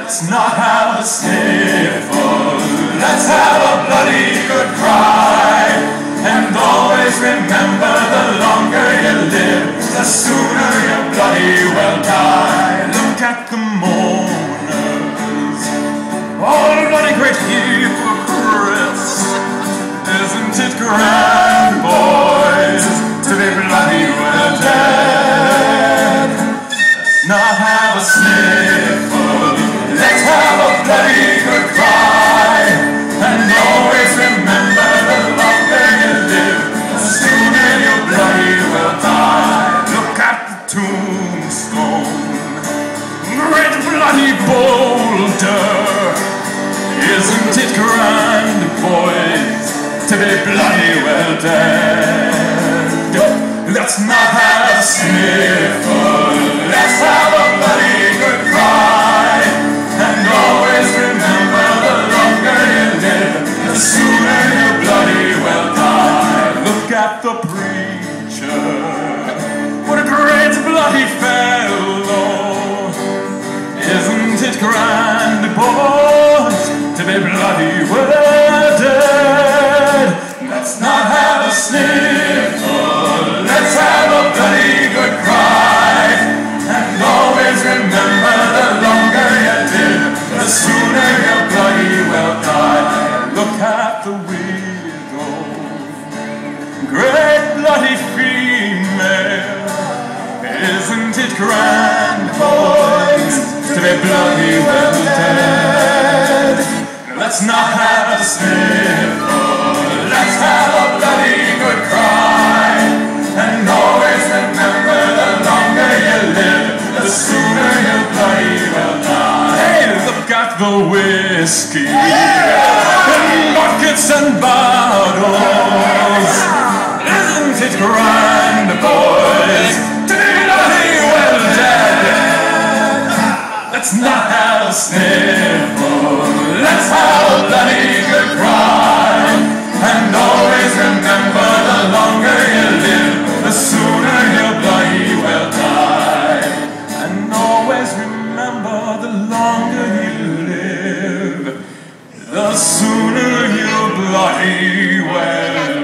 Let's not have a sniffle, let's have a bloody good cry. And always remember, the longer you live, the sooner you bloody well die. Look at the mourners, all bloody great hypocrites. Isn't it grand, boys, to be bloody well dead? Let's not have a sniffle, let's have a bloody good cry. And always remember, the longer you live, the sooner you bloody well die. Look at the tombstone, great bloody boulder. Isn't it grand, boys, to be bloody well dead? Let's not have a sniffle, let's have a bloody good cry. And always remember, the longer you live, the sooner you bloody well die. Look at the preacher, what a great bloody fellow. Isn't it grand, boys, to be bloody well dead? Let's not have a sniffle, let's have a bloody good cry. And always remember, the longer you live, the sooner you bloody well die. Look at the widow, great bloody female. Isn't it grand, boys, to be bloody well dead? Let's not have a sniffle, let's have a bloody good cry. And always remember, the longer you live, the sooner you bloody well die. Hey, look at the whiskey, in buckets and bottles. Isn't it grand, boys, to be bloody well dead? Let's not have a sniffle, let's have a bloody good cry. And always remember, the longer you live, the sooner you bloody well die. And always remember, the longer you live, the sooner you bloody well